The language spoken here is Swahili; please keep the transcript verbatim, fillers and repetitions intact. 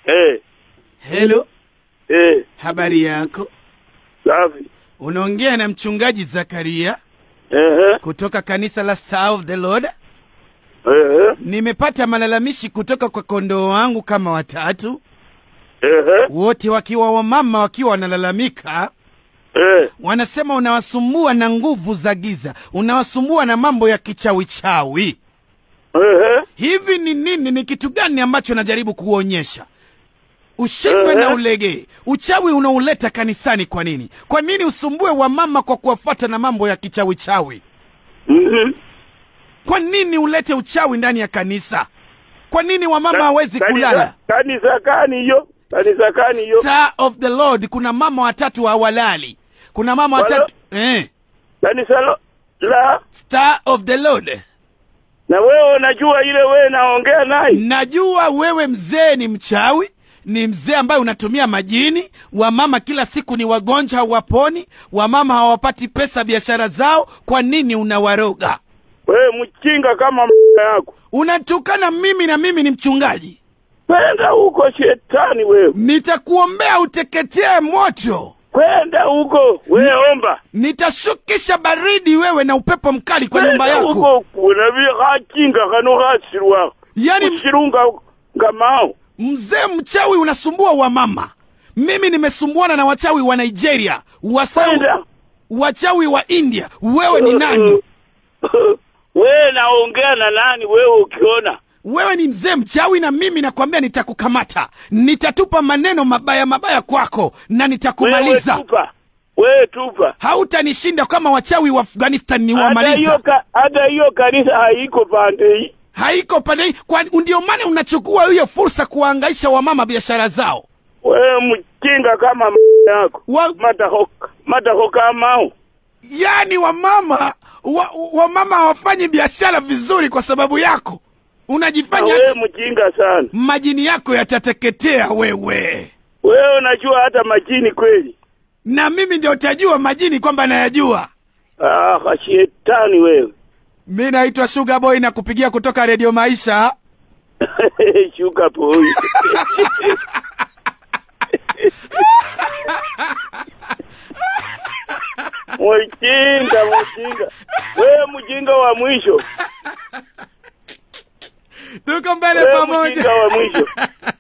Eh. Hello. Eh. Habari yako? Safi. Unaongea na mchungaji Zakaria. Eh. Kutoka kanisa la Star of the Lord. Eh. Nimepata malalamishi kutoka kwa kondoo wangu kama watatu. Eh. Wote wakiwa wamama wakiwa wanalalamika. Eh. Wanasema unawasumbua na nguvu za giza. Unawasumbua na mambo ya kichawi chawi. Eh. Hivi ni nini, ni kitu gani ambacho najaribu kuonyesha? Ushindwe na ulege. Uchawi unauleta kanisani kwa nini? Kwa nini usumbue wamama kwa kuwafuata na mambo ya kichawi chawi? Mhm. Kwa nini ulete uchawi ndani ya kanisa? Kwa nini wamama hawezi kulala? Kanisa gani hiyo? Kanisa gani hiyo? Star of the Lord, kuna mama watatu hawalali. Kuna mama watatu eh. Kanisa lo, la Star of the Lord. Na wewe unajua ile wewe naongea naye? Najua wewe mzee ni mchawi. Ni mzee ambaye unatumia majini. Wamama kila siku ni wagonjwa hawaponi. Wamama hawapati pesa biashara zao. Kwa nini unawaroga? Wewe mchinga kama m***a yako. Unatukana mimi na mimi ni mchungaji. Kwenda huko shetani wewe. Nitakuombea uteketee moto. Kwenda huko, wewe omba. Nitashukisha baridi wewe na upepo mkali kwa nyumba yako. Huko kuna vile hachinga kano hasirwa. Yaani Ushirunga ngamao. Mzee mchawi unasumbua wamama. Mimi nimesumbuana na wachawi wa Nigeria, wasawi, wachawi wa India. Wewe ni nani? Wewe naongea na nani wewe ukiona? Wewe ni mzee mchawi na mimi nakwambia nitakukamata. Nitatupa maneno mabaya mabaya kwako na nitakumaliza. Wewe tupa. Wewe tupa. Hautanishinda kama wachawi wa Afghanistan ni wamaliza. Hata hiyo kanisa haiko pande hii. Haiko pande hii. Kwa ndio maana unachukua hiyo fursa kuhangaisha wamama biashara zao. Wewe mjinga kama m*** yako. Wa... Matahoka. Matahoka mao. Yaani wamama wa, wamama hawafanyi biashara vizuri kwa sababu yako. Unajifanya wewe mjinga sana. Majini yako yatateketea wewe. Wewe unajua hata majini kweli? Na mimi ndio utajua majini kwamba nayajua. Ah, shetani wewe. Mimi naitwa Sugar Boy na kupigia kutoka Radio Maisha. Sugar Boy. Mjinga, mjinga. Wewe mjinga wa mwisho. Tuko mbele pamoja. Wewe mjinga wa mwisho.